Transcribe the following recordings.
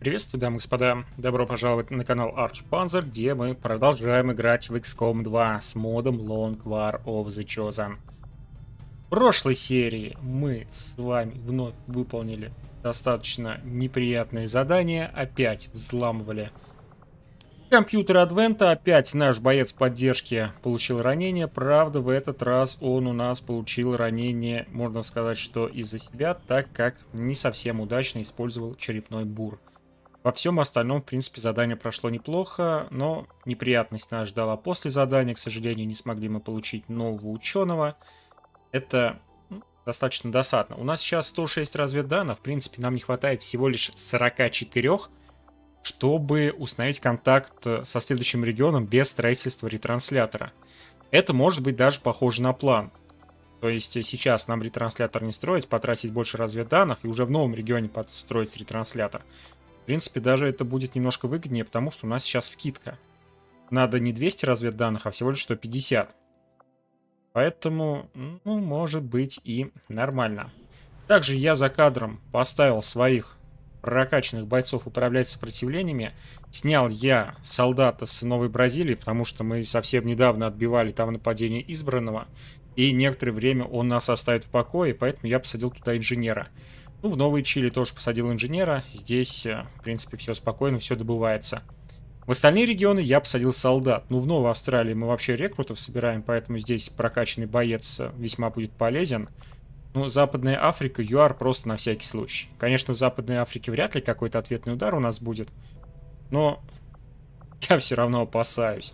Приветствую, дамы и господа. Добро пожаловать на канал Archpanzer, где мы продолжаем играть в XCOM 2 с модом Long War of the Chosen. В прошлой серии мы с вами вновь выполнили достаточно неприятное задание. Опять взламывали компьютер Адвента. Опять наш боец поддержки получил ранение. Правда, в этот раз он у нас получил ранение, можно сказать, что из-за себя, так как не совсем удачно использовал черепной бур. Во всем остальном, в принципе, задание прошло неплохо, но неприятность нас ждала после задания. К сожалению, не смогли мы получить нового ученого. Это достаточно досадно. У нас сейчас 106 разведданных. В принципе, нам не хватает всего лишь 44, чтобы установить контакт со следующим регионом без строительства ретранслятора. Это может быть даже похоже на план. То есть сейчас нам ретранслятор не строить, потратить больше разведданных и уже в новом регионе подстроить ретранслятор. В принципе, даже это будет немножко выгоднее, потому что у нас сейчас скидка. Надо не 200 разведданных, а всего лишь 150. Поэтому, ну, может быть и нормально. Также я за кадром поставил своих прокачанных бойцов управлять сопротивлениями. Снял я солдата с Новой Бразилии, потому что мы совсем недавно отбивали там нападение избранного. И некоторое время он нас оставит в покое, поэтому я посадил туда инженера. Ну, в Новой Чили тоже посадил инженера. Здесь, в принципе, все спокойно, все добывается. В остальные регионы я посадил солдат. Ну, в Новой Австралии мы вообще рекрутов собираем, поэтому здесь прокачанный боец весьма будет полезен. Ну, Западная Африка, ЮАР просто на всякий случай. Конечно, в Западной Африке вряд ли какой-то ответный удар у нас будет. Но я все равно опасаюсь.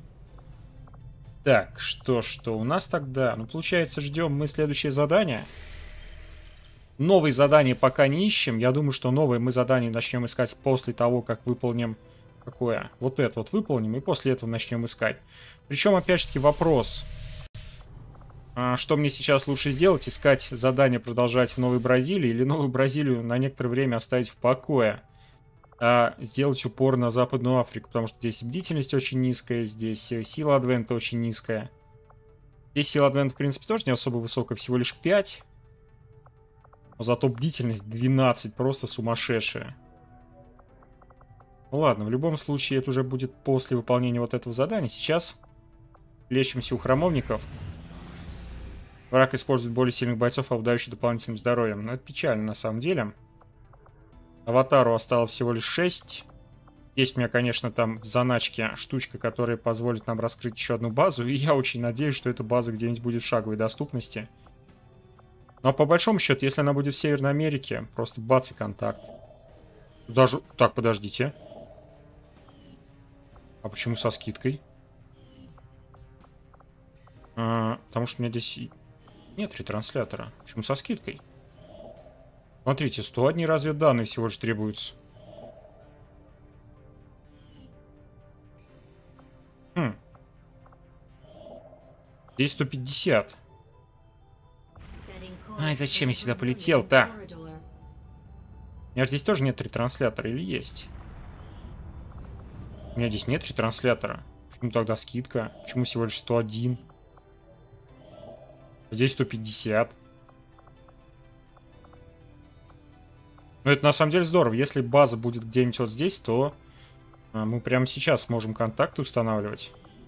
Так, что у нас тогда? Ну, получается, ждем мы следующее задание. Новые задания пока не ищем. Я думаю, что новые мы задания начнем искать после того, как выполним... Какое? Вот это вот выполним, и после этого начнем искать. Причем, опять же таки, вопрос. Что мне сейчас лучше сделать? Искать задание продолжать в Новой Бразилии или Новую Бразилию на некоторое время оставить в покое? А сделать упор на Западную Африку, потому что здесь бдительность очень низкая, здесь сила Адвента очень низкая. Здесь сила Адвента, в принципе, тоже не особо высокая, всего лишь 5. Но зато бдительность 12, просто сумасшедшая. Ну ладно, в любом случае это уже будет после выполнения вот этого задания. Сейчас лечимся у храмовников. Враг использует более сильных бойцов, обладающих дополнительным здоровьем. Но это печально на самом деле. Аватару осталось всего лишь 6. Есть у меня, конечно, там в заначке штучка, которая позволит нам раскрыть еще одну базу. И я очень надеюсь, что эта база где-нибудь будет в шаговой доступности. Но по большому счету, если она будет в Северной Америке, просто бац и контакт. Даже... Так, подождите. А почему со скидкой? Потому что у меня здесь нет ретранслятора. Почему со скидкой? Смотрите, 101 разведданные всего лишь требуются. Здесь 150. Ай, зачем я сюда полетел-то? У меня же здесь тоже нет ретранслятора, или есть? У меня здесь нет ретранслятора. Почему тогда скидка? Почему всего лишь 101? Здесь 150. Ну, это на самом деле здорово. Если база будет где-нибудь вот здесь, то мы прямо сейчас сможем контакты устанавливать.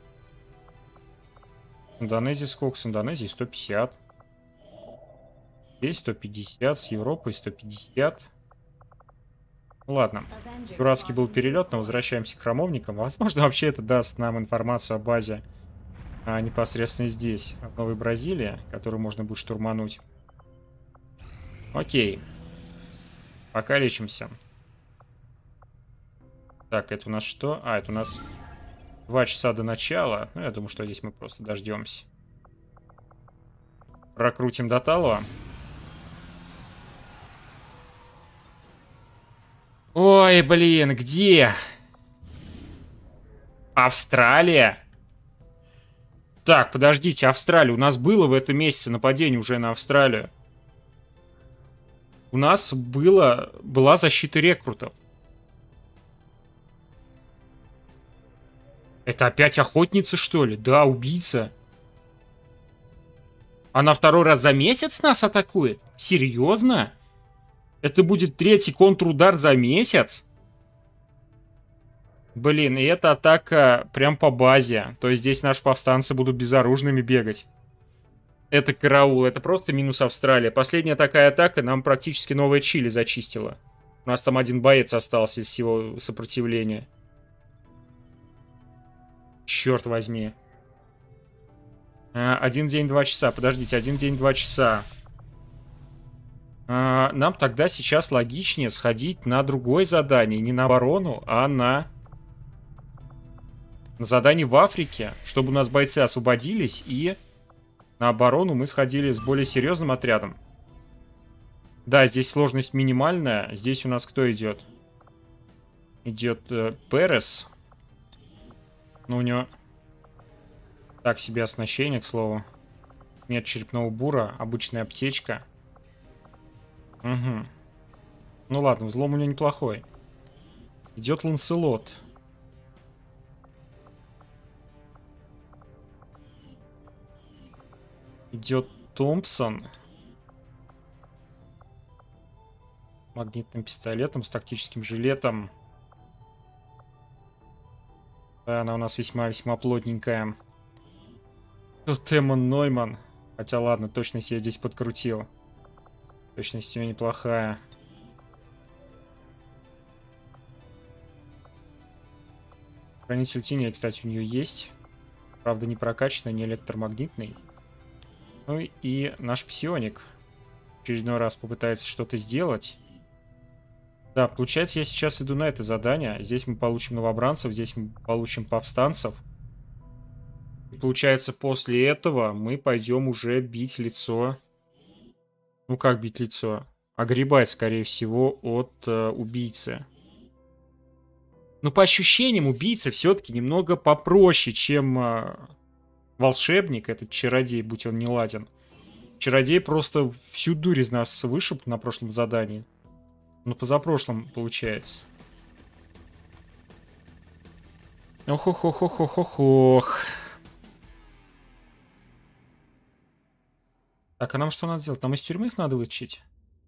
С Индонезией сколько? С Индонезией 150. Здесь 150, с Европой 150. Ладно, дурацкий был перелет, но возвращаемся к храмовникам. Возможно, вообще это даст нам информацию о базе непосредственно здесь, в Новой Бразилии, которую можно будет штурмануть. Окей. Пока лечимся. Так, это у нас что? А, это у нас 2 часа до начала. Ну, я думаю, что здесь мы просто дождемся. Прокрутим до талого. Ой, блин, где? Австралия? Так, подождите, Австралия. У нас было в этом месяце нападение уже на Австралию. У нас была защита рекрутов. Это опять охотница, что ли? Да, убийца. Она второй раз за месяц нас атакует? Серьезно? Это будет 3-й контрудар за месяц? Блин, и эта атака прям по базе. То есть здесь наши повстанцы будут безоружными бегать. Это караул, это просто минус Австралия. Последняя такая атака нам практически новое Чили зачистила. У нас там один боец остался из всего сопротивления. Черт возьми. 1 день, 2 часа. Подождите, 1 день, 2 часа. Нам тогда сейчас логичнее сходить на другое задание. Не на оборону, а на задание в Африке. Чтобы у нас бойцы освободились. И на оборону мы сходили с более серьезным отрядом. Да, здесь сложность минимальная. Здесь у нас кто идет? Идет Перес. Ну, у него так себе оснащение, к слову. Нет черепного бура, обычная аптечка. Угу. Ну ладно, взлом у него неплохой. Идет Ланселот. Идет Томпсон. Магнитным пистолетом, с тактическим жилетом. Да, она у нас весьма-весьма плотненькая. Тут Эммон Нойман. Хотя ладно, точность я здесь подкрутил. Точность у нее неплохая. Хранитель тени, кстати, у нее есть. Правда, не прокачанный, не электромагнитный. Ну и наш псионик в очередной раз попытается что-то сделать. Да, получается, я сейчас иду на это задание. Здесь мы получим новобранцев, здесь мы получим повстанцев. И получается, после этого мы пойдем уже бить лицо. Ну как бить лицо? Огребать, скорее всего, от убийцы. Но по ощущениям убийца все-таки немного попроще, чем волшебник, этот чародей, будь он не ладен. Чародей просто всю дурь из нас вышиб на прошлом задании. Ну, позапрошлом, получается. Ох-ох-ох-ох-ох-ох. Так, а нам что надо сделать? Нам из тюрьмы их надо вытащить?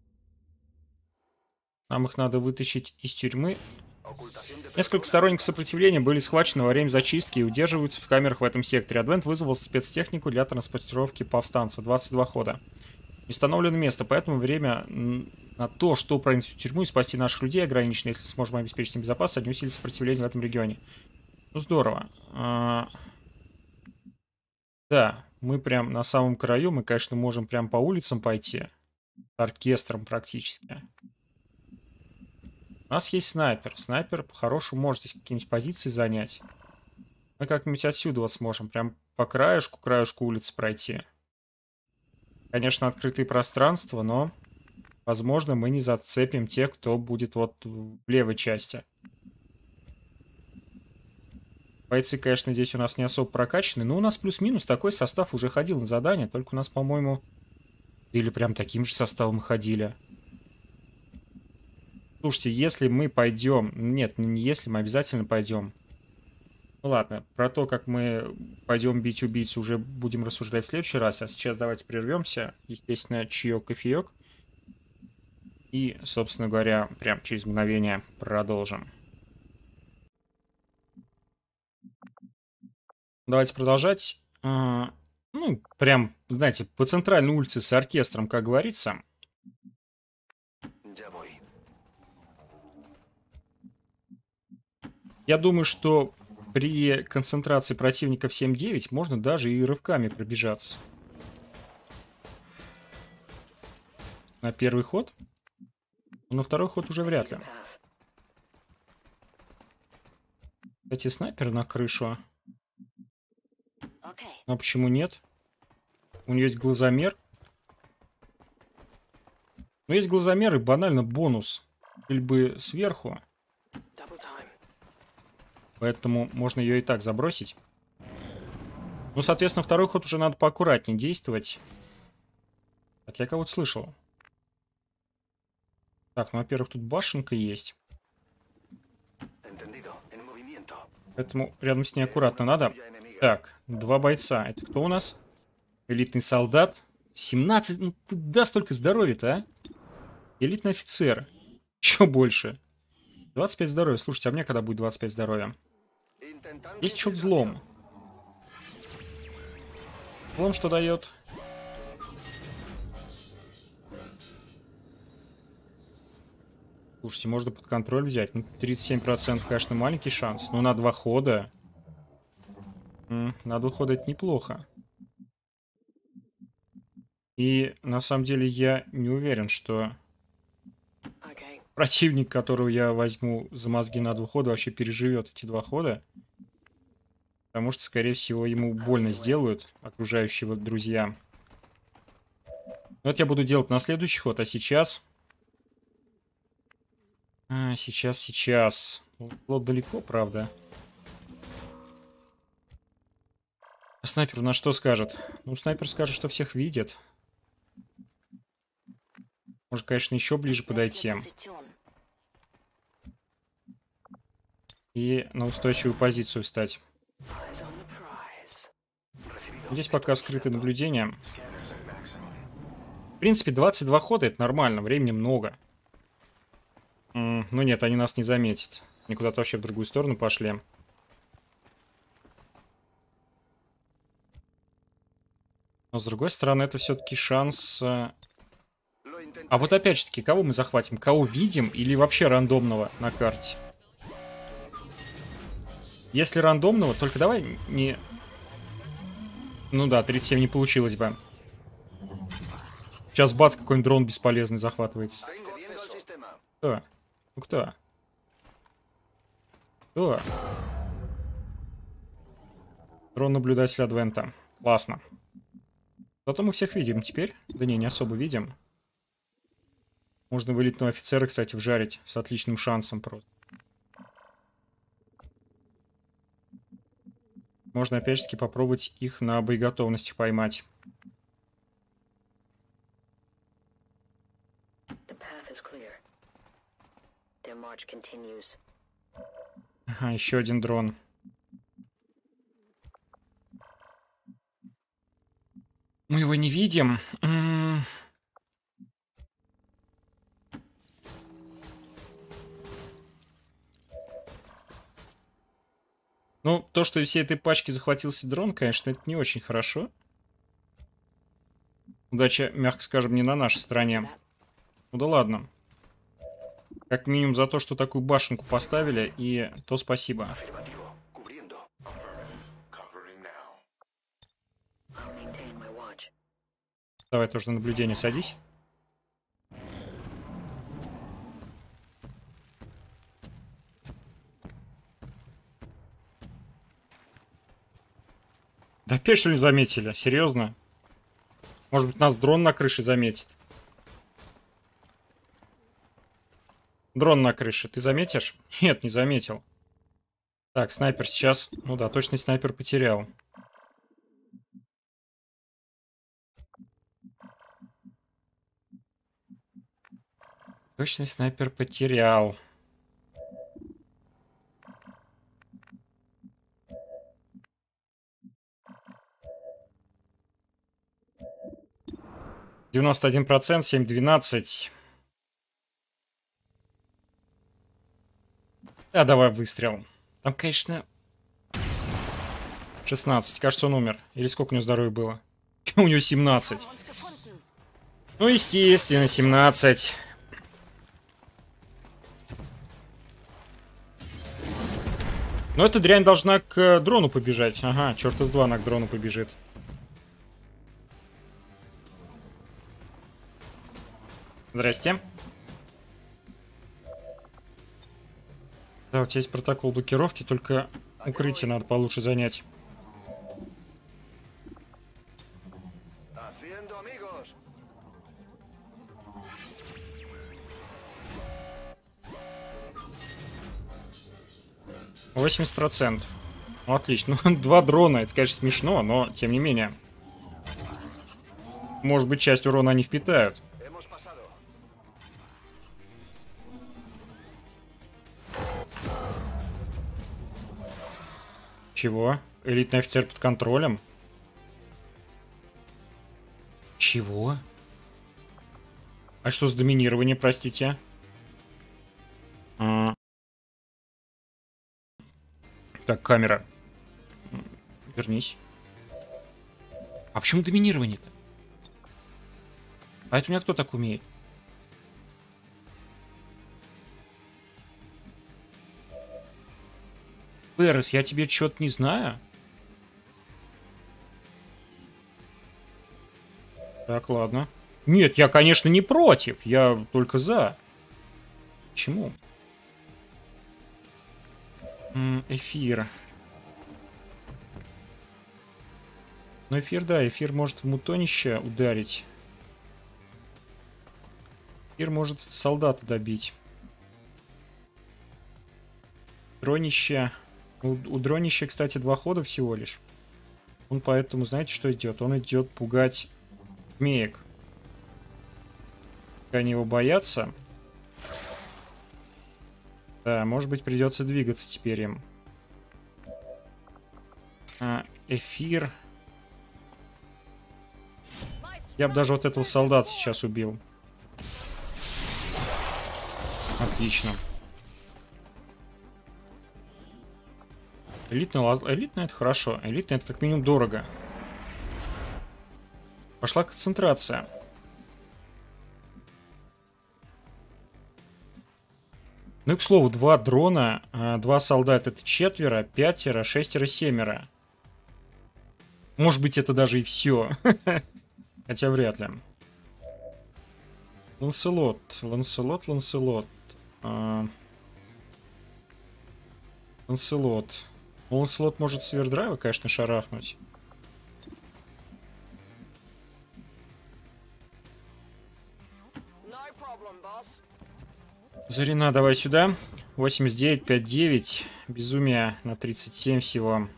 Нам их надо вытащить из тюрьмы. Несколько сторонников сопротивления были схвачены во время зачистки и удерживаются в камерах в этом секторе. Адвент вызвал спецтехнику для транспортировки повстанцев. 22 хода. Не установлено место, поэтому время на то, что пронести в тюрьму и спасти наших людей, ограничено. Если сможем обеспечить им безопасность, они усилят сопротивление в этом регионе. Ну, здорово. Да, мы прям на самом краю. Мы, конечно, можем прям по улицам пойти. С оркестром практически. У нас есть снайпер. Снайпер по-хорошему может здесь какие-нибудь позиции занять. Мы как-нибудь отсюда вот сможем прям по краешку улицы пройти. Конечно, открытые пространства, но, возможно, мы не зацепим тех, кто будет вот в левой части. Бойцы, конечно, здесь у нас не особо прокачаны, но у нас плюс-минус такой состав уже ходил на задание, только у нас, по-моему, или прям таким же составом ходили. Слушайте, если мы пойдем... Нет, не если, мы обязательно пойдем. Ну ладно, про то, как мы пойдем бить убийцу, уже будем рассуждать в следующий раз. А сейчас давайте прервемся. Естественно, чаек, кофеек. И, собственно говоря, прям через мгновение продолжим. Давайте продолжать. Ну, прям, знаете, по центральной улице с оркестром, как говорится. Я думаю, что при концентрации противников 7-9 можно даже и рывками пробежаться. На первый ход. Но на второй ход уже вряд ли. Кстати, снайпер на крышу. Но почему нет? У нее есть глазомер. Но есть глазомер и банально бонус. Стрельбы сверху. Поэтому можно ее и так забросить. Ну, соответственно, второй ход уже надо поаккуратнее действовать. Так, я кого-то слышал. Так, ну, во-первых, тут башенка есть. Поэтому рядом с ней аккуратно надо. Так, 2 бойца. Это кто у нас? Элитный солдат. 17. Ну, куда столько здоровья-то, а? Элитный офицер. Еще больше. 25 здоровья. Слушайте, а мне когда будет 25 здоровья? Есть еще взлом. Взлом что дает? Слушайте, можно под контроль взять. Ну, 37%, конечно, маленький шанс. Но на 2 хода. На 2 хода это неплохо. И на самом деле я не уверен, что противник, которого я возьму за мозги на 2 хода, вообще переживет эти 2 хода. Потому что, скорее всего, ему больно сделают окружающие вот друзья. Но это я буду делать на следующий ход, а сейчас... Сейчас. Лот далеко, правда. А снайпер на что скажет? Ну, снайпер скажет, что всех видит. Может, конечно, еще ближе подойти. И на устойчивую позицию встать. Здесь пока скрытое наблюдение. В принципе, 22 хода это нормально, времени много. Ну нет, они нас не заметят. Они куда-то вообще в другую сторону пошли. Но с другой стороны, это все-таки шанс... А вот опять же таки, кого мы захватим? Кого видим или вообще рандомного на карте? Если рандомного, только давай не... Ну да, 37 не получилось бы. Сейчас бац, какой-нибудь дрон бесполезный захватывается. Кто? Ну кто? Кто? Дрон-наблюдатель Адвента. Классно. Зато мы всех видим теперь. Да не особо видим. Можно вылетного офицера, кстати, вжарить с отличным шансом просто. Можно опять же таки попробовать их на боеготовности поймать. Ага, еще один дрон. Мы его не видим. Ну, то, что из всей этой пачки захватился дрон, конечно, это не очень хорошо. Удача, мягко скажем, не на нашей стороне. Ну да ладно. Как минимум за то, что такую башенку поставили, и то спасибо. Давай тоже на наблюдение садись. Да опять что ли заметили? Серьезно? Может быть, нас дрон на крыше заметит? Дрон на крыше. Ты заметишь? Нет, не заметил. Так, снайпер сейчас... Ну да, точно снайпер потерял. Точно снайпер потерял. %91, 7-12. А, давай выстрел. Там, конечно... 16. Кажется, он умер. Или сколько у него здоровья было? У него 17. Ну, естественно, 17. Но эта дрянь должна к дрону побежать. Ага, черт из два она к дрону побежит. Здрасте. Да, у тебя есть протокол блокировки, только укрытие надо получше занять. %80. Ну, отлично. Ну, 2 дрона, это, конечно, смешно, но тем не менее. Может быть, часть урона они впитают. Чего? Элитный офицер под контролем? Чего? А что с доминированием, простите? Так, камера. Вернись. А почему доминирование-то? А это у меня кто так умеет? Перес, я тебе что-то не знаю. Так, ладно. Нет, я, конечно, не против. Я только за. Почему? Эфир. Ну, эфир, да, эфир может в мутонище ударить. Эфир может солдата добить. Дронище. У дронища, кстати, 2 хода всего лишь. Он поэтому, знаете, что идет? Он идет пугать змеек. Они его боятся. Да, может быть, придется двигаться теперь им. Эфир. Я бы даже вот этого солдата сейчас убил. Отлично. Элитно это хорошо. Элитно это как минимум дорого. Пошла концентрация. Ну и к слову, 2 дрона, 2 солдата это 4, 5, 6, 7. Может быть, это даже и все. Хотя вряд ли. Ланселот. Ланселот. Ланселот. Ланселот может с овердрайва, конечно, шарахнуть. Зарина, давай сюда. 89, 5-9. Безумие на 37 всего.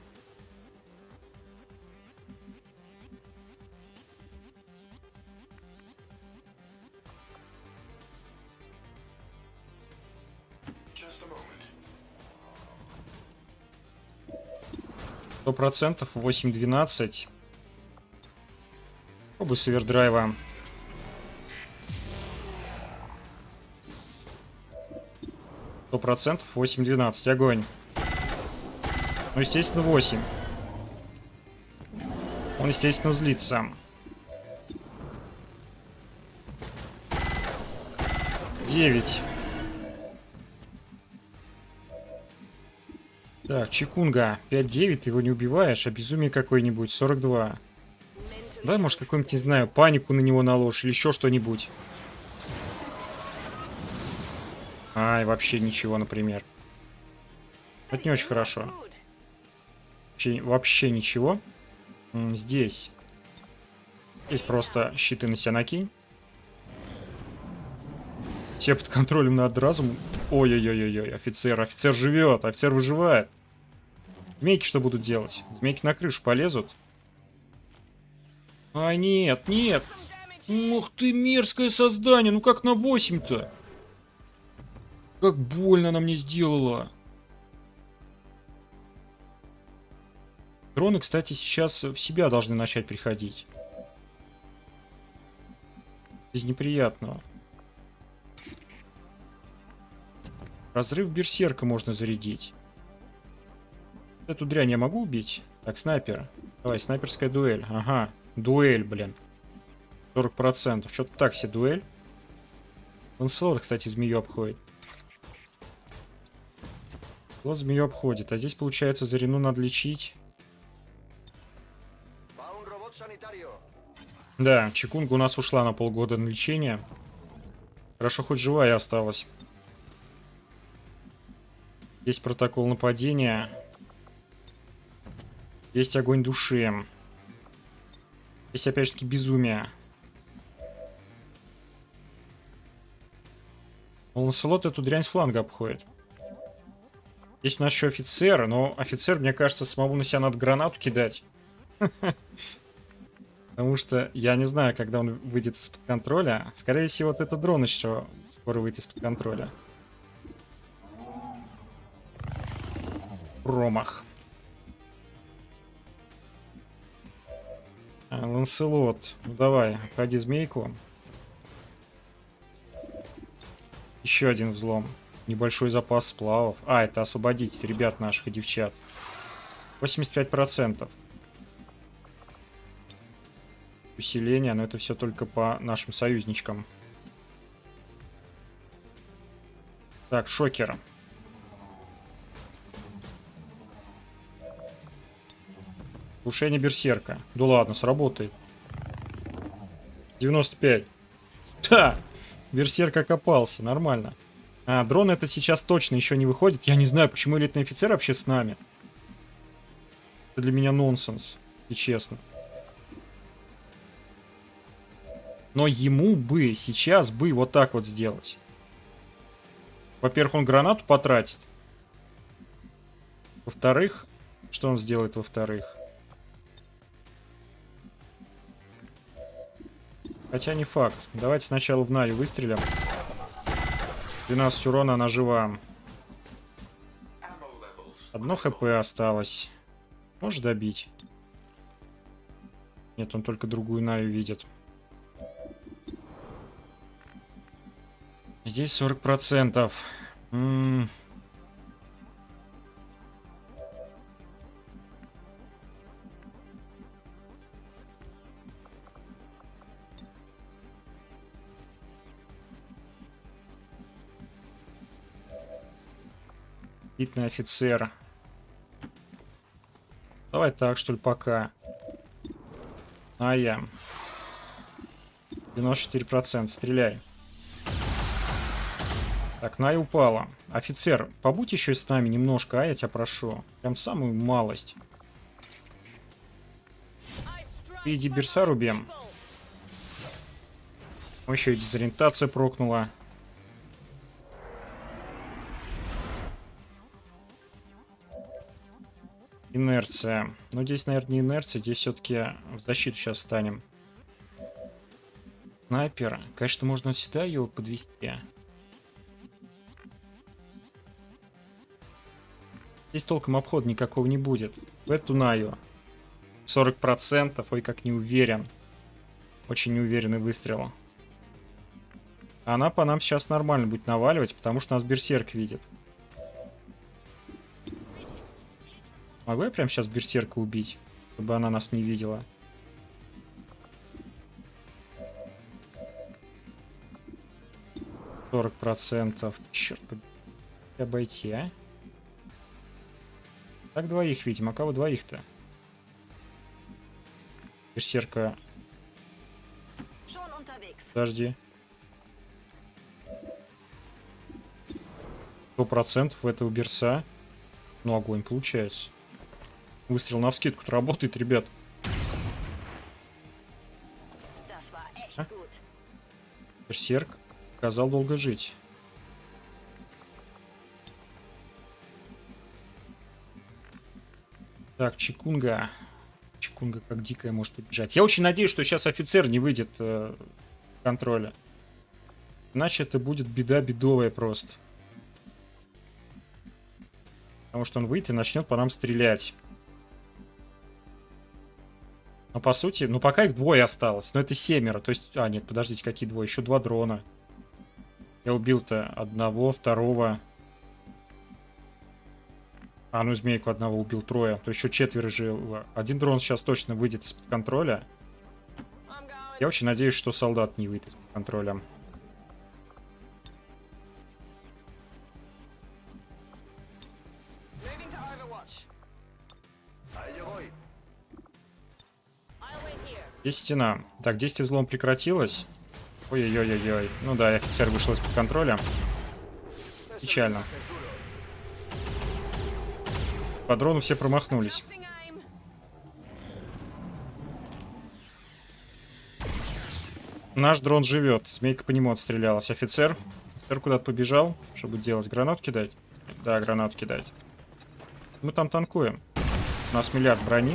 %, 8-12. Пробуй с овердрайва. %, 8-12. Огонь. Ну, естественно, 8. Он, естественно, злится. 9. Так, Чикунга. 5-9, ты его не убиваешь, а безумие какое-нибудь. 42. Давай, может, какую-нибудь, не знаю, панику на него наложишь или еще что-нибудь. Ай, вообще ничего, например. Это не очень хорошо. Вообще ничего. Здесь. Здесь просто щиты на себя накинь. Все под контролем над разумом. Ой-ой-ой-ой, офицер. Офицер живет, офицер выживает. Змейки что будут делать? Змейки на крышу полезут. А, нет, нет. Ух ты, мерзкое создание. Ну как на 8-то? Как больно она мне сделала. Дроны, кстати, сейчас в себя должны начать приходить. Без неприятного. Разрыв берсерка можно зарядить. Эту дрянь я могу убить? Так, снайпер. Давай, снайперская дуэль. Ага, дуэль, блин. 40%. Что-то так себе дуэль. Ланселот, кстати, змею обходит. Вот змею обходит. А здесь, получается, Зарину надо лечить. Да, Чикунга у нас ушла на полгода на лечение. Хорошо, хоть живая осталась. Есть протокол нападения. Есть огонь души. Есть, опять же таки, безумие. Ланселот эту дрянь с фланга обходит. Есть у нас еще офицер, но офицер, мне кажется, самому на себя надо гранату кидать. Потому что я не знаю, когда он выйдет из-под контроля. Скорее всего, вот этот дрон еще скоро выйдет из-под контроля. Промах. Ланселот. Ну давай, обходи змейку. Еще один взлом. Небольшой запас сплавов. А, это освободить ребят наших и девчат. 85%. Усиление, но это все только по нашим союзничкам. Так, шокер. Глушение берсерка. Да ладно, сработает. 95. Да! Берсерк окопался, нормально. А, дрон это сейчас точно еще не выходит. Я не знаю, почему элитный офицер вообще с нами. Это для меня нонсенс, и честно. Но ему бы сейчас бы вот так вот сделать. Во-первых, он гранату потратит. Во-вторых, что он сделает во-вторых? Хотя не факт. Давайте сначала в Наю выстрелим. 12 урона, она жива. Одно хп осталось. Можешь добить? Нет, он только другую Наю видит. Здесь 40%. Элитный офицер. Давай так, что ли, пока. А я. 94%. Стреляй. Так, Ная упала. Офицер, побудь еще с нами немножко, а я тебя прошу. Прям самую малость. Иди Берса рубим. Еще и дезориентация прокнула. Инерция. Но здесь, наверное, не инерция. Здесь все-таки в защиту сейчас станем. Снайпер. Конечно, можно сюда его подвести. Здесь толком обхода никакого не будет. В эту Наю. 40%. Ой, как не уверен. Очень неуверенный выстрел. Она по нам сейчас нормально будет наваливать, потому что нас берсерк видит. Могу я прямо сейчас берсерка убить, чтобы она нас не видела? %. Черт побери. Обойти, а? Так двоих видим. А кого двоих-то? Берсерка. Подожди. 100% этого берса. Ну, огонь получается. Выстрел навскидку-то работает, ребят. А? Берсерк сказал долго жить. Так, Чикунга. Чикунга как дикая может побежать. Я очень надеюсь, что сейчас офицер не выйдет контроля. Иначе это будет беда бедовая просто. Потому что он выйдет и начнет по нам стрелять. Но по сути, ну пока их двое осталось. Но это 7. То есть, а нет, подождите, какие двое? Еще 2 дрона. Я убил-то одного, второго. А, ну змейку одного убил 3. То еще 4 живо. Один дрон сейчас точно выйдет из-под контроля. Я очень надеюсь, что солдат не выйдет из-под контроля. Здесь стена. Так, действие взлом прекратилось. Ой-ой-ой-ой. Ну да, офицер вышел из-под контроля. Печально. По дрону все промахнулись. Наш дрон живет. Змейка по нему отстрелялась. Офицер. Офицер куда-то побежал. Что будет делать? Гранат кидать? Да, гранат кидать. Мы там танкуем. У нас миллиард брони.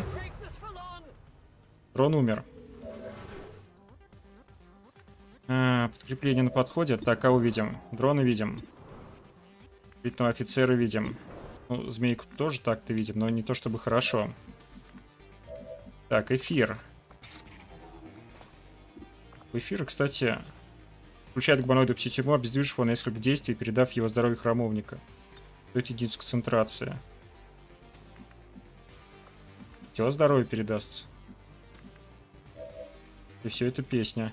Дрон умер. Подкрепление на подходе. Так, кого видим? Дрона видим. Элитного офицера видим. Ну, змейку тоже так-то видим, но не то чтобы хорошо. Так, эфир. У эфира, кстати, Включает гуманоида пситюрьму, обездвижив его на несколько действий, передав его здоровью храмовника. Стоит единицу концентрации. Все здоровье передастся. И все это песня.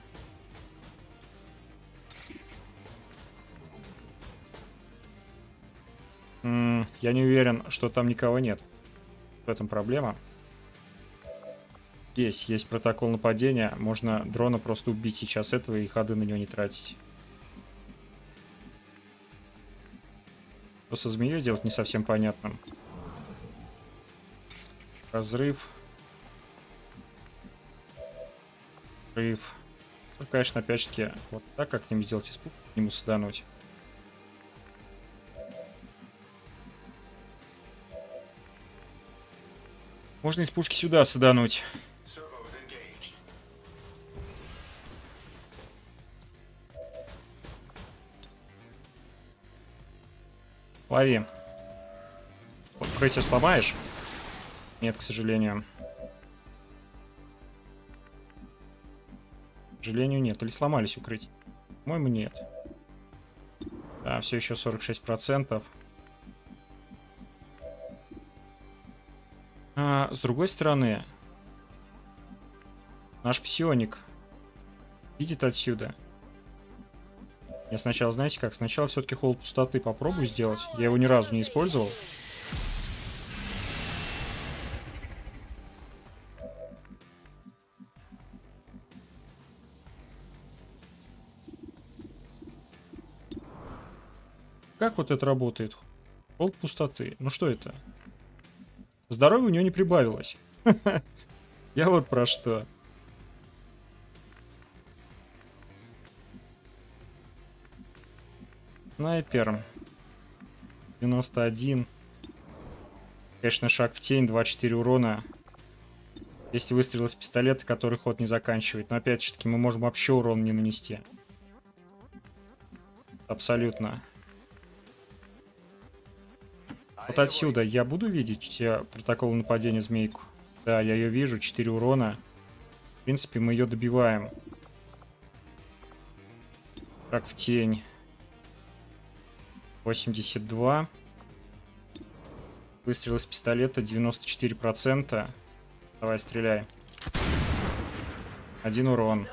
Я не уверен, что там никого нет. В этом проблема. Есть протокол нападения. Можно дрона просто убить сейчас этого и ходы на него не тратить. Что со змеей делать, не совсем понятно. Разрыв. Разрыв. Ну, конечно, опять-таки, вот так как-нибудь сделать испуг, к нему садануть. Можно из пушки сюда садануть. Лови. Укрытие сломаешь? Нет, к сожалению. К сожалению, нет. Или сломались укрытие? По-моему, нет. Да, все еще 46%. С другой стороны, наш псионик видит отсюда. Я сначала, знаете как, сначала все-таки холод пустоты попробую сделать. Я его ни разу не использовал. Как вот это работает? Холод пустоты. Ну что это? Здоровья у него не прибавилось. Я вот про что. Снайпер. 91. Конечно, шаг в тень, 2-4 урона. Если выстрел из пистолета, который ход не заканчивает. Но опять же таки, мы можем вообще урон не нанести. Абсолютно. Вот отсюда я буду видеть протокол нападения змейку? Да, я ее вижу, 4 урона. В принципе, мы ее добиваем. Шаг в тень. 82. Выстрел из пистолета 94%. Давай, стреляй. 1 урон.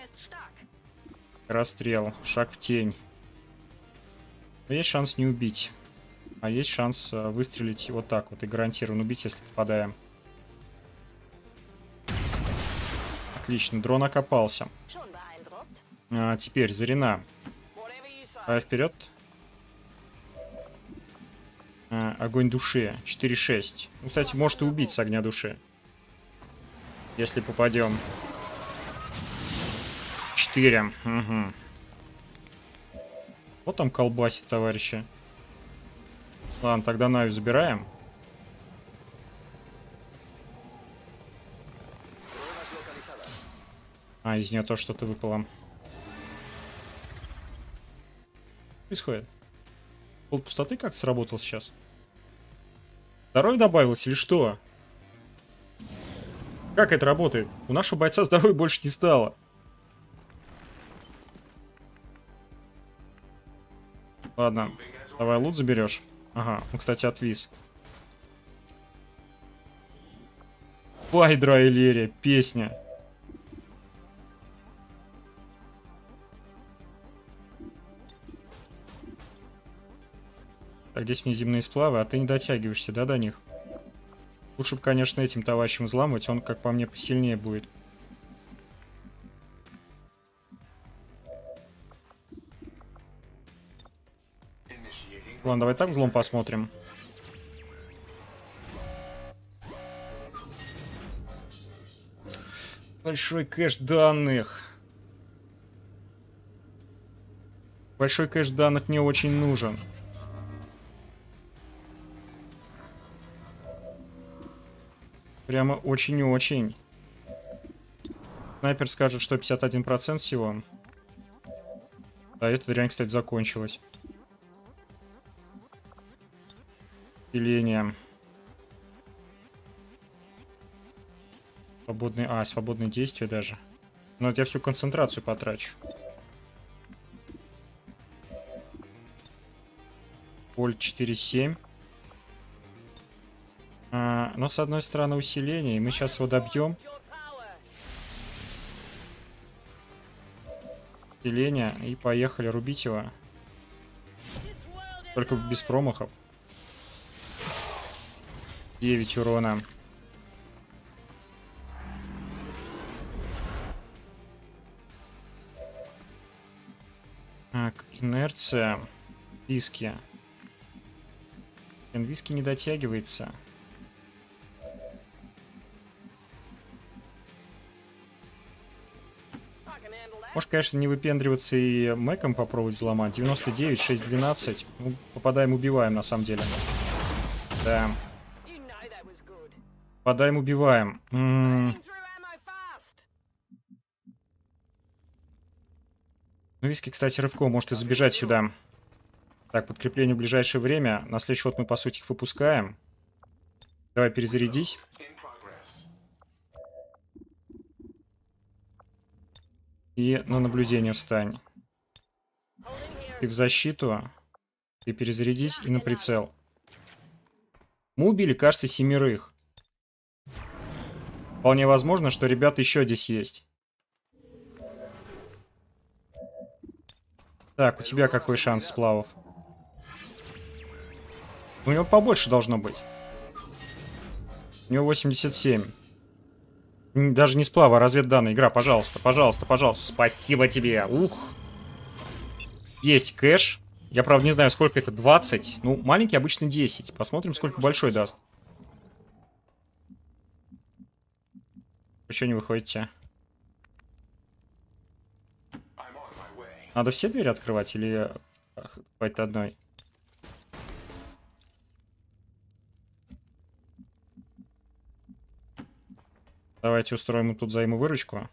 Расстрел. Шаг в тень. Но есть шанс не убить. А есть шанс выстрелить вот так вот и гарантированно убить, если попадаем. Отлично, дрон окопался. Теперь Зарина. Давай вперед. Огонь души. 4-6. Ну, кстати, может и убить с огня души. Если попадем. 4. Угу. Вот там колбасит, товарищи. Ладно, тогда Навю забираем. Из нее тоже что-то выпало. Происходит. Пол пустоты как сработал сейчас? Здоровье добавилось или что? Как это работает? У нашего бойца здоровья больше не стало. Ладно, давай лут заберешь. Ага, он, кстати, отвис. Пайдра Элерия, песня. Так, здесь внеземные сплавы, а ты не дотягиваешься, да, до них? Лучше бы, конечно, этим товарищем взламывать, он, как по мне, посильнее будет. Ладно, давай так взлом посмотрим. Большой кэш данных. Большой кэш данных мне очень нужен. Прямо очень и очень. Снайпер скажет, что 51% всего. Да, эта дрянь, кстати, закончилась. Деление. Свободные действия даже. Но вот я всю концентрацию потрачу. Вольт 4,7. Но с одной стороны усиление, и мы сейчас его добьем. Усиление, и поехали рубить его. Только без промахов. 9 урона. Так, инерция. Виски. Виски не дотягивается. Может, конечно, не выпендриваться и мэком попробовать взломать. 99, 6, 12. Ну, попадаем, убиваем, на самом деле. Да. Попадаем, убиваем. Ну, Виски, кстати, рывком может и забежать сюда. Так, подкрепление в ближайшее время. На следующий ход мы, по сути, их выпускаем. Давай, перезарядись. И на наблюдение встань. Ты в защиту. Ты перезарядись и на прицел. Мы убили, кажется, 7. Вполне возможно, что ребята еще здесь есть. Так, у тебя какой шанс сплавов? У него побольше должно быть. У него 87. Даже не сплава, а разведданные. Игра, пожалуйста, пожалуйста, пожалуйста. Спасибо тебе. Ух. Есть кэш. Я, правда, не знаю, сколько это. 20. Ну, маленький обычно 10. Посмотрим, сколько большой даст. Вы что не выходите? Надо все двери открывать или хватит одной? Давайте устроим тут взаимовыручку.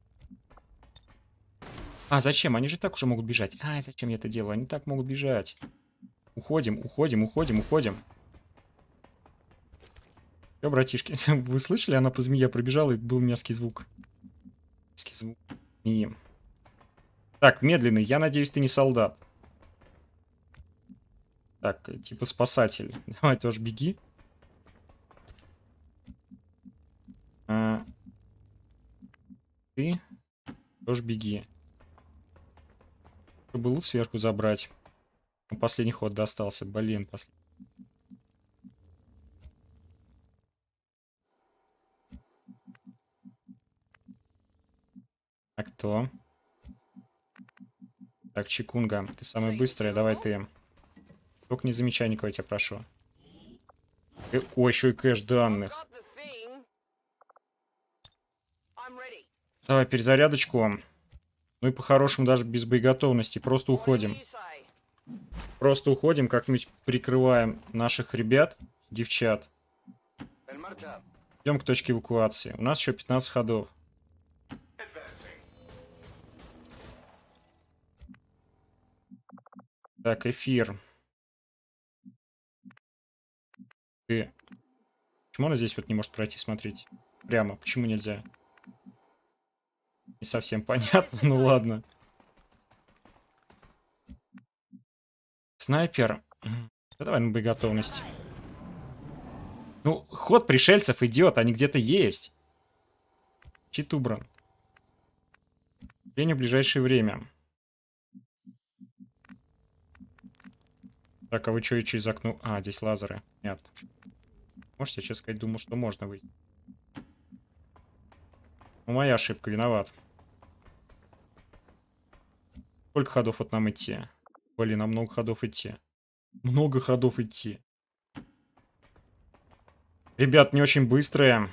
А, зачем? Они же так уже могут бежать. А, зачем я это делаю? Они так могут бежать. Уходим, уходим, уходим, уходим. Все, братишки, вы слышали? Она по змее пробежала, и был мерзкий звук. Мерзкий звук. И... Так, медленный. Я надеюсь, ты не солдат. Так, типа спасатель. Давай тоже беги. Ты тоже беги. Чтобы лут сверху забрать. Последний ход достался. Блин, последний. А кто? Так, Чикунга, ты самый быстрый, давай ты. Только не замечай никого, я тебя прошу. Ой, еще и кэш данных. Давай перезарядочку. Ну и по-хорошему даже без боеготовности. Просто уходим. Просто уходим, как-нибудь прикрываем наших ребят, девчат. Идем к точке эвакуации. У нас еще 15 ходов. Так, эфир. Ты... Почему она здесь вот не может пройти, смотреть? Прямо, почему нельзя? Не совсем понятно, ну ладно. Снайпер. Да давай на боеготовность. Ну, ход пришельцев идет, они где-то есть. Чит убран. В ближайшее время. Так, а вы что и через окно? А, здесь лазеры. Нет. Можете, честно сказать, думал, что можно выйти. Ну, моя ошибка, виноват. Сколько ходов вот нам идти? Блин, нам много ходов идти. Много ходов идти. Ребят, не очень быстрые.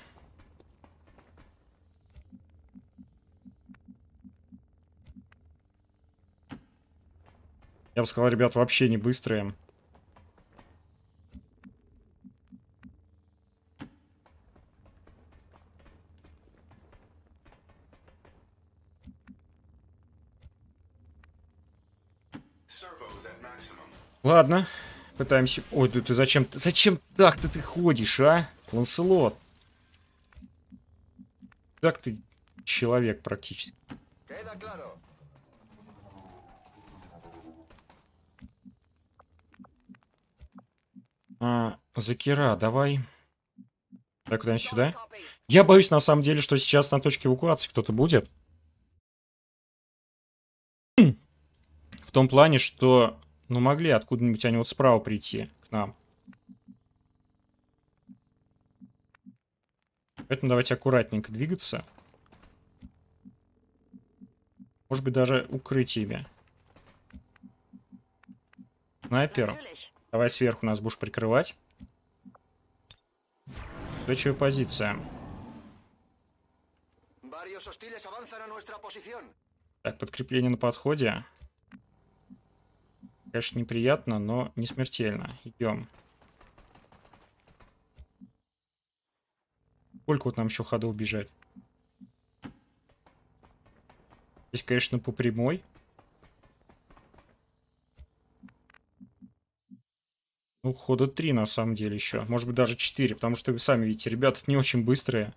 Я бы сказал, ребят, вообще не быстрые. Ладно, пытаемся... Ой, ты зачем... Зачем так-то ты ходишь, а? Ланселот. Так ты человек практически. Закира, давай. Так, куда-нибудь сюда. Я боюсь, на самом деле, что сейчас на точке эвакуации кто-то будет. В том плане, что, ну, могли откуда-нибудь они вот справа прийти к нам. Поэтому давайте аккуратненько двигаться. Может быть, даже укрытиями. Снайпер. Давай сверху нас будешь прикрывать. Устойчивая позиция. Так, подкрепление на подходе. Конечно, неприятно, но не смертельно. Идем. Сколько вот нам еще ходов бежать? Здесь, конечно, по прямой. Ну, хода 3 на самом деле еще. Может быть, даже 4, потому что вы сами видите, ребята не очень быстрые.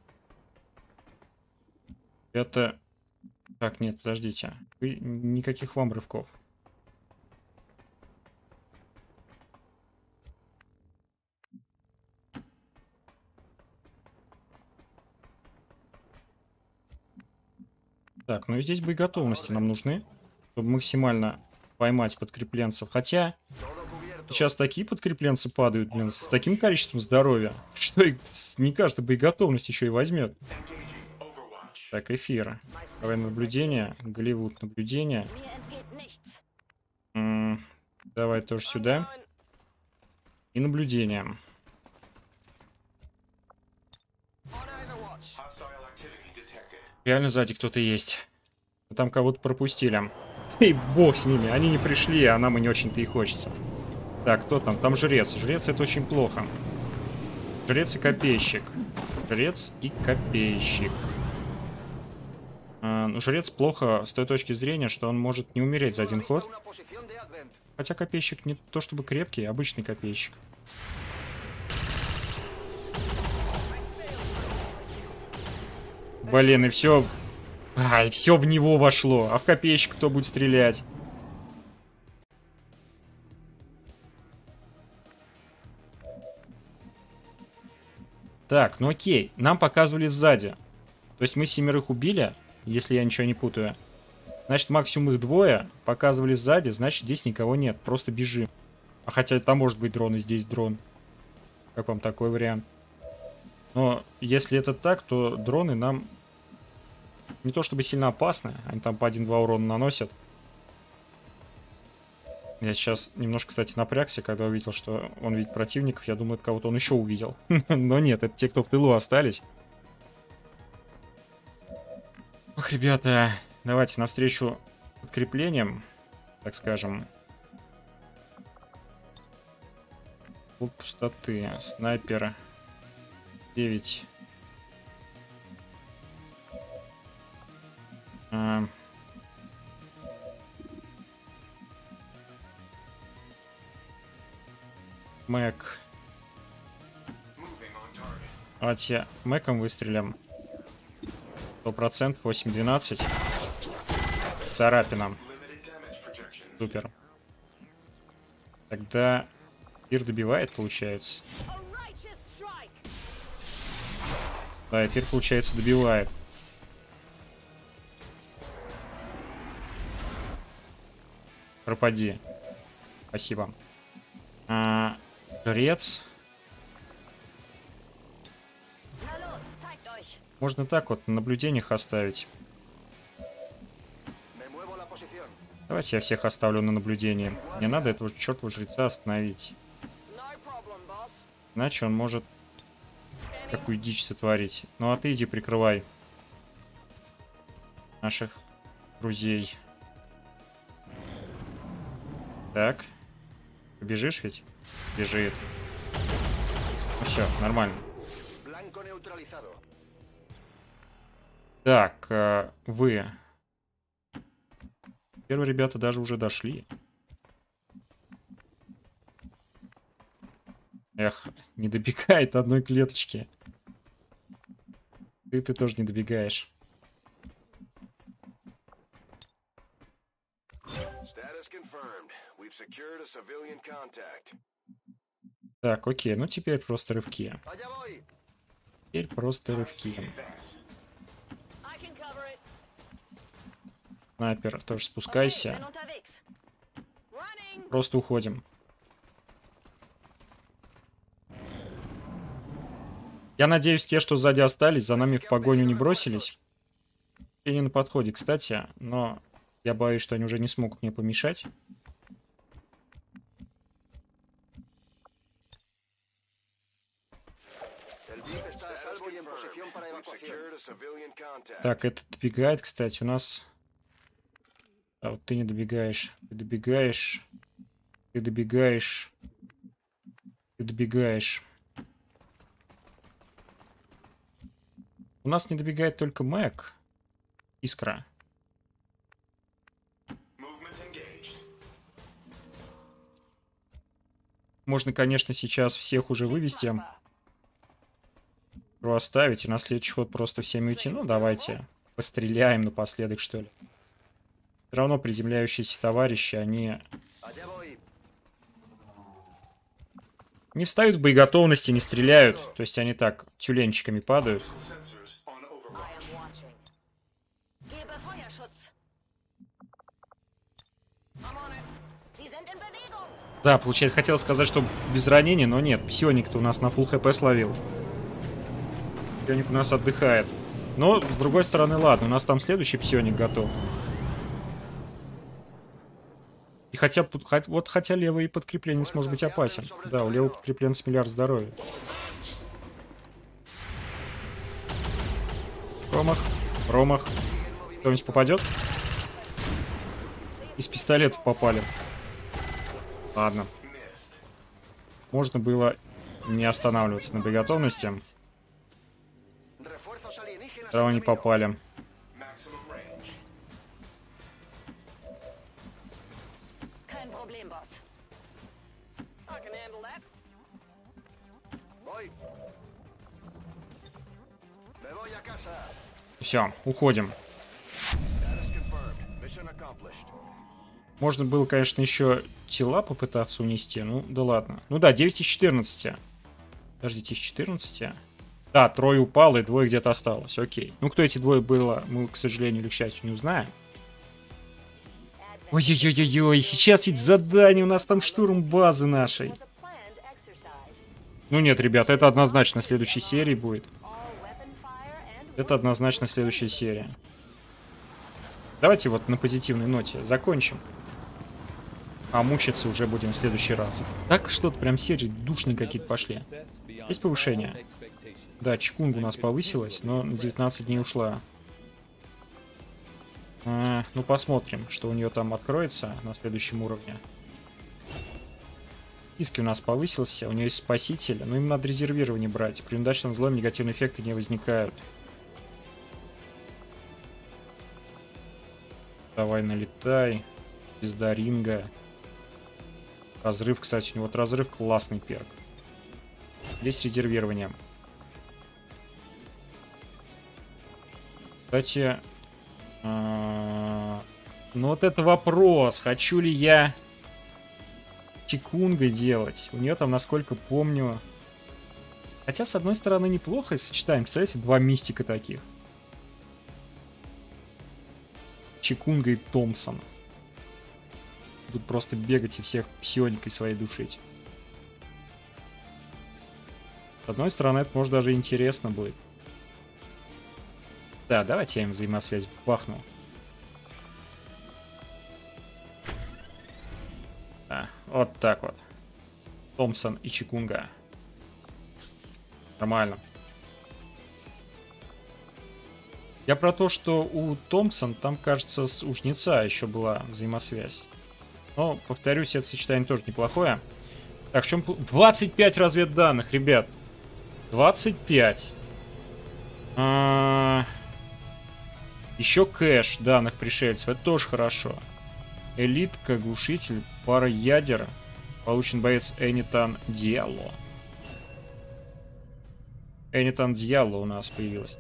Это... Так, нет, подождите. Никаких вам рывков. Так, ну и здесь боеготовности нам нужны, чтобы максимально поймать подкрепленцев. Хотя сейчас такие подкрепленцы падают, блин, с таким количеством здоровья, что не каждая боеготовность еще и возьмет. Так, эфир. Давай наблюдение. Голливуд наблюдение. Давай тоже сюда. И наблюдение. Реально сзади кто-то есть. Там кого-то пропустили. И бог с ними, они не пришли, а нам и не очень-то и хочется. Так, кто там? Там жрец. Жрец — это очень плохо. Жрец и копейщик. Жрец и копейщик. Ну, жрец плохо с той точки зрения, что он может не умереть за один ход. Хотя копейщик не то чтобы крепкий, обычный копейщик. Блин, и все... и все в него вошло. А в копейщик кто будет стрелять? Так, ну окей. Нам показывали сзади. То есть мы 7 убили, если я ничего не путаю. Значит, максимум их 2. Показывали сзади, значит, здесь никого нет. Просто бежим. А хотя там может быть дрон, и здесь дрон. Как вам такой вариант? Но если это так, то дроны нам не то чтобы сильно опасны. Они там по 1-2 урона наносят. Я сейчас немножко, кстати, напрягся, когда увидел, что он видит противников. Я думаю, это кого-то он еще увидел. Но нет, это те, кто в тылу остались. Ох, ребята, давайте навстречу подкреплениям, так скажем. Пул пустоты. Снайпер 9. Мэк. Давайте мэком выстрелим. 100%, 8-12. Царапина. Супер. Тогда эфир добивает, получается. Да, эфир, получается, добивает. Пропади. Спасибо. Жрец. Можно так вот на наблюдениях оставить. Давайте я всех оставлю на наблюдении. Не надо этого чертова жреца остановить. Иначе он может какую дичь сотворить. Ну а ты иди прикрывай наших друзей. Так. Побежишь ведь? Бежит. Ну все, нормально. Так, вы. Первые ребята даже уже дошли. Эх, не добегает одной клеточки. Ты тоже не добегаешь. Так, окей, ну теперь просто рывки. Теперь просто рывки. Снайпер, тоже спускайся. Просто уходим. Я надеюсь, те, что сзади остались, за нами в погоню не бросились. И не на подходе, кстати, но я боюсь, что они уже не смогут мне помешать. Так, этот добегает, кстати, у нас... А вот ты не добегаешь. Ты добегаешь. Ты добегаешь. Ты добегаешь. У нас не добегает только Мэг. Искра. Можно, конечно, сейчас всех уже вывести. Оставить и на следующий ход просто всеми уйти. Ну, давайте постреляем напоследок, что ли. Все равно приземляющиеся товарищи, они... не встают в боеготовности, не стреляют. То есть они так тюленчиками падают. Да, получается, хотел сказать, что без ранения, но нет. Псионик-то у нас на фулл хп словил. Псионик у нас отдыхает. Но, с другой стороны, ладно, у нас там следующий псионик готов. И хотя левый подкрепленец может быть опасен. Да, у левого подкрепленца миллиард здоровья. Промах. Промах. Кто-нибудь попадет? Из пистолетов попали. Ладно. Можно было не останавливаться на боеготовности. Все не попали. Все, уходим. Можно было, конечно, еще тела попытаться унести. Ну, да ладно. Ну да, 9 из 14. Подождите, из 14? Да, трое упало и двое где-то осталось. Окей. Ну, кто эти двое было, мы, к сожалению или к счастью, не узнаем. Ой-ой-ой-ой, сейчас ведь задание, у нас там штурм базы нашей. Ну нет, ребят, это однозначно в следующей серии будет. Это однозначно следующая серия. Давайте вот на позитивной ноте закончим. А мучиться уже будем в следующий раз. Так что-то прям серии душные какие-то пошли. Есть повышение? Да, чекунга у нас повысилась, но на 19 дней ушла. Ну посмотрим, что у нее там откроется на следующем уровне. Иски у нас повысился, у нее есть спаситель, но им надо резервирование брать. При удачном взломе негативные эффекты не возникают. Давай налетай. Пизда ринга. Разрыв, кстати, у него вот разрыв классный перк. Здесь резервирование. Кстати, ну вот это вопрос. Хочу ли я чекунга делать? У нее там, насколько помню... Хотя, с одной стороны, неплохо сочетаем. Представляете, два мистика таких. Чекунга и Томпсон. Тут просто бегать и всех псионикой своей душить. С одной стороны, это может даже интересно будет. Да, давайте я им взаимосвязь бахну. Да, вот так вот. Томпсон и Чекунга. Нормально. Я про то, что у Томпсон там, кажется, у Жнеца еще была взаимосвязь. Но, повторюсь, это сочетание тоже неплохое. Так, в чем... 25 разведданных, ребят. 25. Еще кэш данных пришельцев. Это тоже хорошо. Элитка, глушитель, пара ядер. Получен боец Энитан Диалло. Энитан Диалло у нас появилась.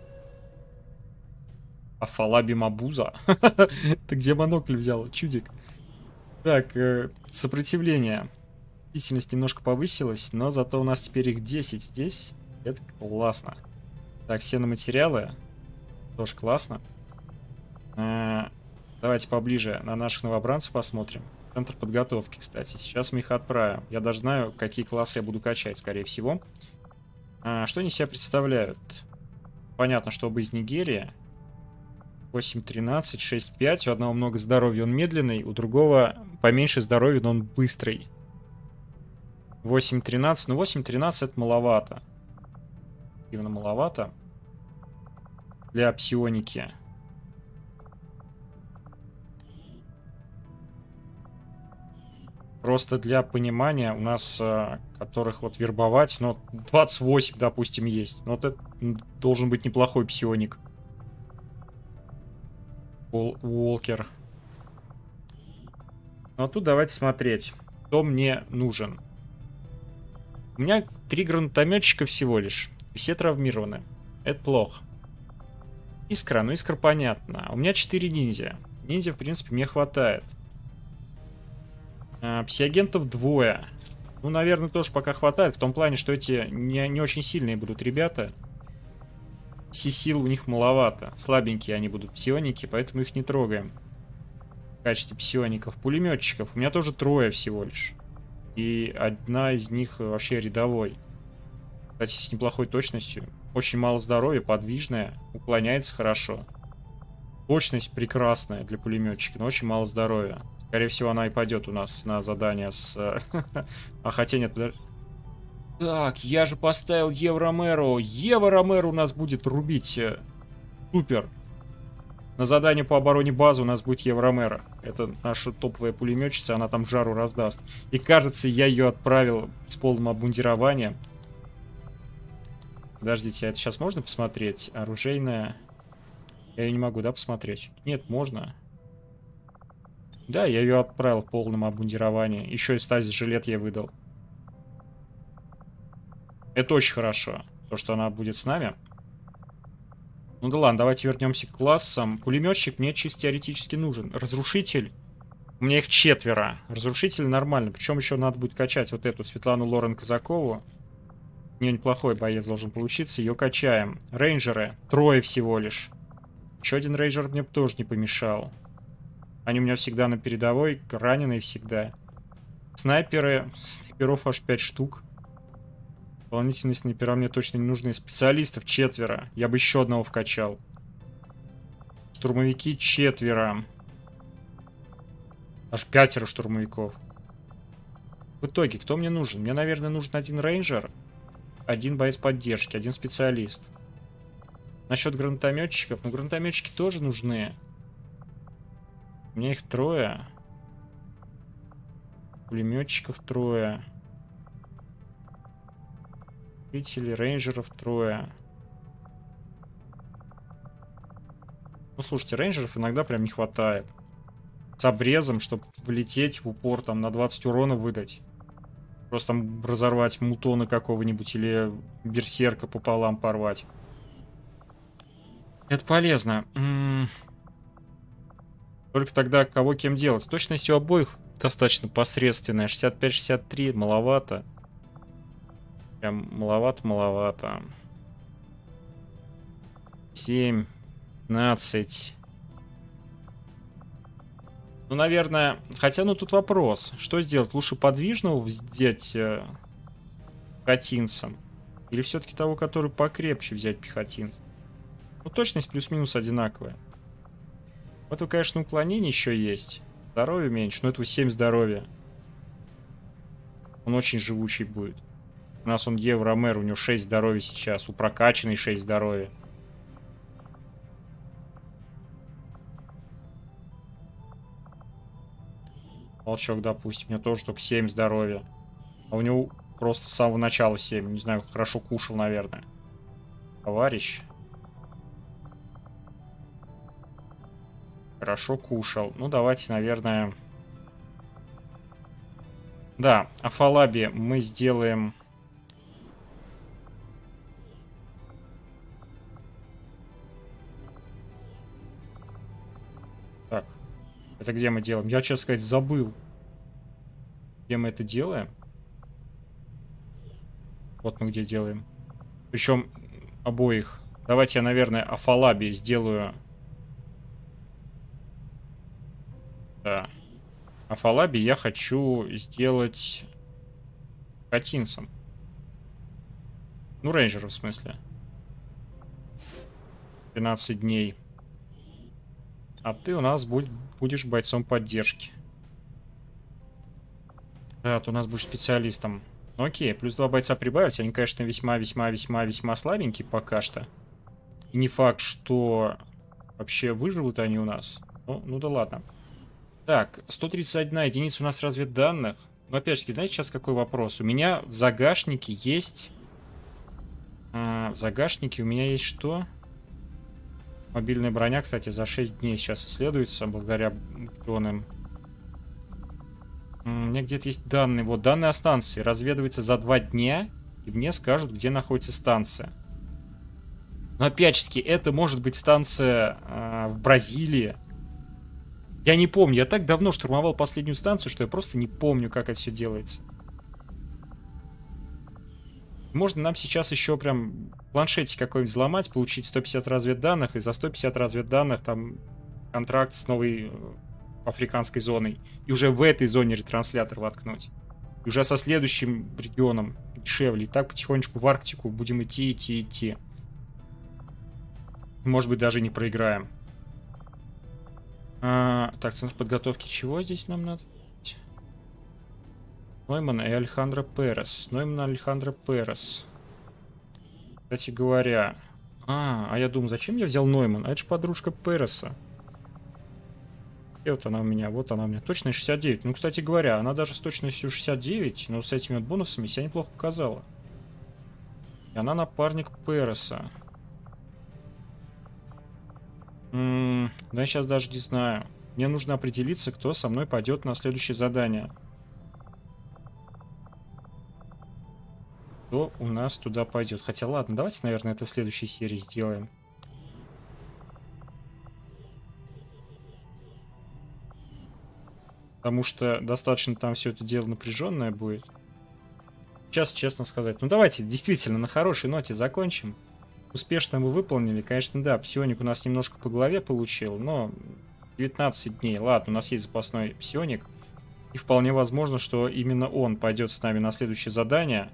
Афалаби Мабуза. Ты где монокль взял, чудик? Так, сопротивление. Длительность немножко повысилась, но зато у нас теперь их 10 здесь. Это классно. Так, все на материалы. Тоже классно. Давайте поближе на наших новобранцев посмотрим. Центр подготовки, кстати. Сейчас мы их отправим. Я даже знаю, какие классы я буду качать, скорее всего. Что они себя представляют? Понятно, что оба из Нигерии. 8-13, 6-5. У одного много здоровья, он медленный. У другого поменьше здоровья, но он быстрый. 8-13. Ну, 8-13 это маловато. Именно маловато. Для псионики. Просто для понимания у нас, которых вот вербовать, ну, 28, допустим, есть. Но вот это должен быть неплохой псионик. Уолкер. Ну, а тут давайте смотреть, кто мне нужен. У меня 3 гранатометчика всего лишь. И все травмированы. Это плохо. Искра, ну Искра понятно. У меня 4 ниндзя. Ниндзя, в принципе, мне хватает. Псиагентов 2. Ну, наверное, тоже пока хватает. В том плане, что эти не очень сильные будут ребята. Пси-сил у них маловато. Слабенькие они будут псионики, поэтому их не трогаем. В качестве псиоников. Пулеметчиков. У меня тоже 3 всего лишь. И одна из них вообще рядовой. Кстати, с неплохой точностью. Очень мало здоровья, подвижная. Уклоняется хорошо. Точность прекрасная для пулеметчика, но очень мало здоровья. Скорее всего, она и пойдет у нас на задание с... А хотя нет, подожди. Так, я же поставил Евромеру. Евромеру у нас будет рубить. Супер. На задание по обороне базы у нас будет Евромера. Это наша топовая пулеметчица, она там жару раздаст. И кажется, я ее отправил с полным обмундированием. Подождите, а это сейчас можно посмотреть? Оружейная... Я ее не могу, да, посмотреть? Нет, можно. Да, я ее отправил в полном обмундировании. Еще и стазис жилет я выдал. Это очень хорошо. То, что она будет с нами. Ну да ладно, давайте вернемся к классам. Пулеметчик мне чисто теоретически нужен. Разрушитель. У меня их 4. Разрушитель нормально. Причем еще надо будет качать вот эту Светлану Лорен Казакову. У нее неплохой боец должен получиться. Ее качаем. Рейнджеры. 3 всего лишь. Еще один рейнджер мне тоже не помешал. Они у меня всегда на передовой, раненые всегда. Снайперы, снайперов аж 5 штук. Дополнительные снайпера мне точно не нужны. Специалистов 4. Я бы еще одного вкачал. Штурмовики 4. Аж 5 штурмовиков. В итоге, кто мне нужен? Мне, наверное, нужен один рейнджер, один боец поддержки, один специалист. Насчет гранатометчиков. Ну, гранатометчики тоже нужны. У меня их 3. Пулеметчиков 3. Жителей, рейнджеров 3. Ну, слушайте, рейнджеров иногда прям не хватает. С обрезом, чтобы влететь в упор, там, на 20 урона выдать. Просто там разорвать мутона какого-нибудь или берсерка пополам порвать. Это полезно. Только тогда кого кем делать. Точность у обоих достаточно посредственная. 65-63, маловато. Прям маловато. 7, 15. Ну, наверное... Хотя, ну, тут вопрос. Что сделать? Лучше подвижного взять пехотинцем? Или все-таки того, который покрепче взять пехотинцем? Ну, точность плюс-минус одинаковая. Вот, конечно, уклонение еще есть. Здоровье меньше, но этого 7 здоровья. Он очень живучий будет. У нас он Евромер, у него 6 здоровья сейчас. У прокачанной 6 здоровья. Волчок, допустим, у него тоже только 7 здоровья. А у него просто с самого начала 7. Не знаю, хорошо кушал, наверное. Товарищ. Хорошо кушал. Ну, давайте, наверное... Да, Афалаби мы сделаем... Так, это где мы делаем? Я, честно сказать, забыл. Где мы это делаем? Вот мы где делаем. Причем обоих. Давайте я, наверное, Афалаби сделаю. Да. Афалаби я хочу сделать катинцем. Ну, рейнджером в смысле. 12 дней. А ты у нас будешь бойцом поддержки. Да, ты у нас будешь специалистом. Ну, окей, плюс 2 бойца прибавить. Они, конечно, весьма слабенькие пока что. И не факт, что вообще выживут они у нас. Ну да ладно. Так, 131 единица у нас разведданных. Но опять же, знаете, сейчас какой вопрос? У меня в загашнике есть... в загашнике у меня есть что? Мобильная броня, кстати, за 6 дней сейчас исследуется, благодаря ученым. У меня где-то есть данные. Вот, данные о станции. Разведывается за 2 дня, и мне скажут, где находится станция. Но опять же таки, это может быть станция в Бразилии. Я не помню, я так давно штурмовал последнюю станцию, что я просто не помню, как это все делается. Можно нам сейчас еще прям планшете какой-нибудь взломать, получить 150 разведданных, и за 150 разведданных там контракт с новой африканской зоной. И уже в этой зоне ретранслятор воткнуть. И уже со следующим регионом дешевле. И так потихонечку в Арктику будем идти. Может быть, даже не проиграем. Так, центр подготовки чего здесь нам надо? Нойман и Алехандро Перес. Кстати говоря... А я думаю, зачем я взял Нойман? А это же подружка Переса. И вот она у меня, Точность 69. Ну, кстати говоря, она даже с точностью 69, но с этими вот бонусами себя неплохо показала. И она напарник Переса. Да я сейчас даже не знаю. Мне нужно определиться, кто со мной пойдет на следующее задание. Кто у нас туда пойдет? Хотя ладно, давайте, наверное, это в следующей серии сделаем. Потому что достаточно там все это дело напряженное будет. Сейчас, честно сказать. Ну давайте, действительно, на хорошей ноте закончим. Успешно мы выполнили. Конечно, да, псионик у нас немножко по голове получил, но 19 дней. Ладно, у нас есть запасной псионик. И вполне возможно, что именно он пойдет с нами на следующее задание.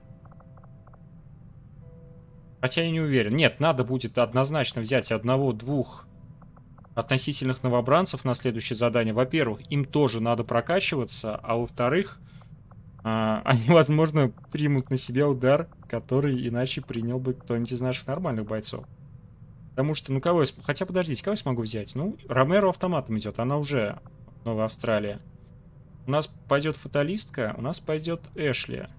Хотя я не уверен. Нет, надо будет однозначно взять одного-двух относительных новобранцев на следующее задание. Во-первых, им тоже надо прокачиваться, а во-вторых, они, возможно, примут на себя удар, который иначе принял бы кто-нибудь из наших нормальных бойцов. Потому что, ну кого я... Хотя, подождите, кого я смогу взять? Ну, Ромеро автоматом идет, она уже в Новой Австралии. У нас пойдет фаталистка, у нас пойдет Эшли.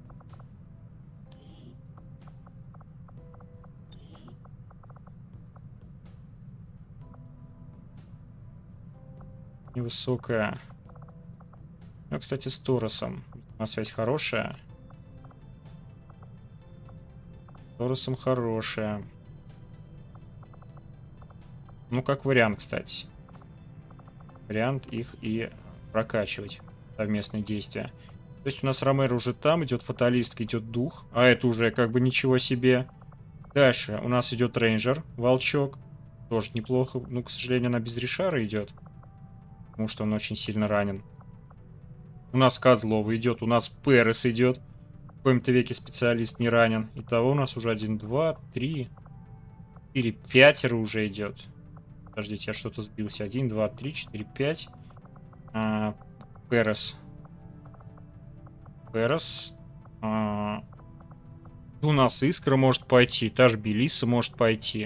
Невысокая. Ну, кстати, с Торосом. У нас связь хорошая. С Торосом хорошая. Ну, как вариант, кстати. Вариант их и прокачивать. Совместные действия. То есть у нас Ромеро уже там, идет фаталистка, идет дух. А это уже как бы ничего себе. Дальше у нас идет рейнджер, волчок. Тоже неплохо. Ну, к сожалению, она без Ришара идет. Потому что он очень сильно ранен. У нас Козлова идет, у нас Перес идет. В каком-то веке специалист не ранен. Итого у нас уже 1, 2, 3, 4, 5 уже идет. Подождите, я что-то сбился. 1, 2, 3, 4, 5. Перес. У нас Искра может пойти. Та же Белиса может пойти.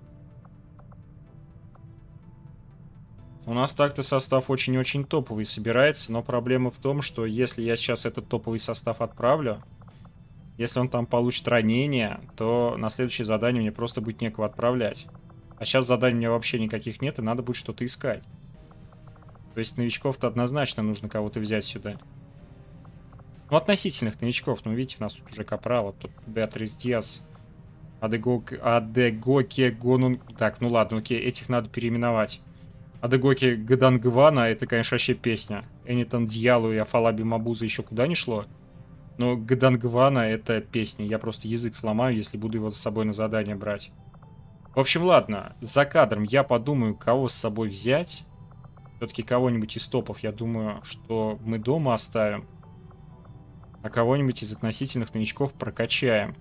У нас так-то состав очень-очень топовый собирается, но проблема в том, что если я сейчас этот топовый состав отправлю, если он там получит ранение, то на следующее задание мне просто будет некого отправлять. А сейчас заданий у меня вообще никаких нет, и надо будет что-то искать. То есть новичков-то однозначно нужно кого-то взять сюда. Ну, относительных новичков. Ну, видите, у нас тут уже Капрал, тут Беатрис Диас, Адегоке Гонун... Так, ну ладно, окей, этих надо переименовать. Адегоки Гадангвана, это, конечно, вообще песня. Энитон Дьялу и Афалаби Мабуза еще куда не шло. Но Гадангвана это песня. Я просто язык сломаю, если буду его с собой на задание брать. В общем, ладно. За кадром я подумаю, кого с собой взять. Все-таки кого-нибудь из топов, я думаю, что мы дома оставим. А кого-нибудь из относительных новичков прокачаем.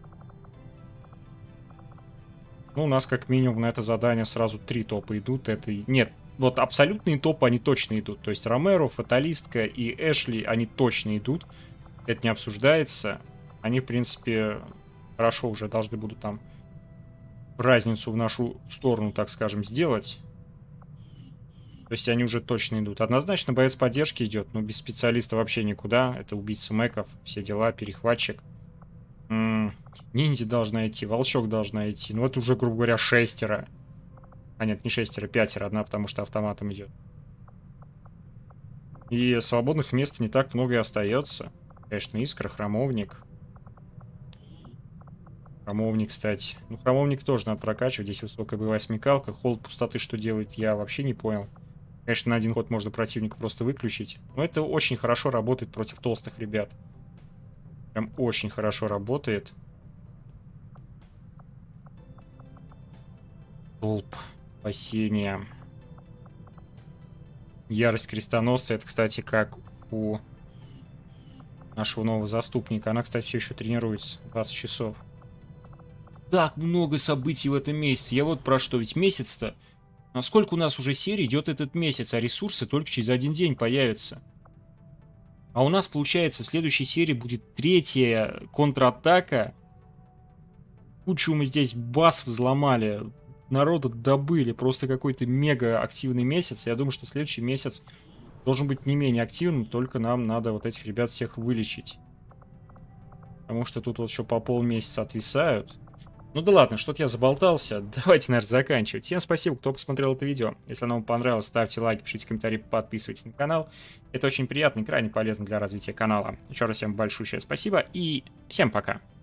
Ну, у нас как минимум на это задание сразу 3 топа идут. Это... Нет, вот абсолютные топы, они точно идут. То есть Ромеро, Фаталистка и Эшли, они точно идут. Это не обсуждается. Они, в принципе, хорошо уже должны будут там разницу в нашу сторону, так скажем, сделать. То есть они уже точно идут. Однозначно боец поддержки идет, но без специалиста вообще никуда. Это убийца мэков, все дела, перехватчик. Ниндзя должна идти, волчок должна идти. Ну это уже, грубо говоря, 6. А нет, не 6, 5, одна, потому что автоматом идет. И свободных мест не так много и остается. Конечно, Искра, Храмовник. Храмовник, кстати. Ну, Храмовник тоже надо прокачивать. Здесь высокая боевая смекалка. Холод пустоты что делает, я вообще не понял. Конечно, на один ход можно противника просто выключить. Но это очень хорошо работает против толстых ребят. Прям очень хорошо работает. Толп. Спасение. Ярость крестоносца. Это, кстати, как у нашего нового заступника. Она, кстати, все еще тренируется. 20 часов. Так много событий в этом месяце. Я вот про что. Ведь месяц-то... А сколько у нас уже серий идет этот месяц, а ресурсы только через 1 день появятся. А у нас, получается, в следующей серии будет 3-я контратака. Кучу мы здесь баз взломали. Народа добыли. Просто какой-то мега активный месяц. Я думаю, что следующий месяц должен быть не менее активным. Только нам надо вот этих ребят всех вылечить. Потому что тут вот еще по полмесяца отвисают. Ну да ладно, что-то я заболтался. Давайте, наверное, заканчивать. Всем спасибо, кто посмотрел это видео. Если оно вам понравилось, ставьте лайки, пишите комментарии, подписывайтесь на канал. Это очень приятно и крайне полезно для развития канала. Еще раз всем большое спасибо и всем пока.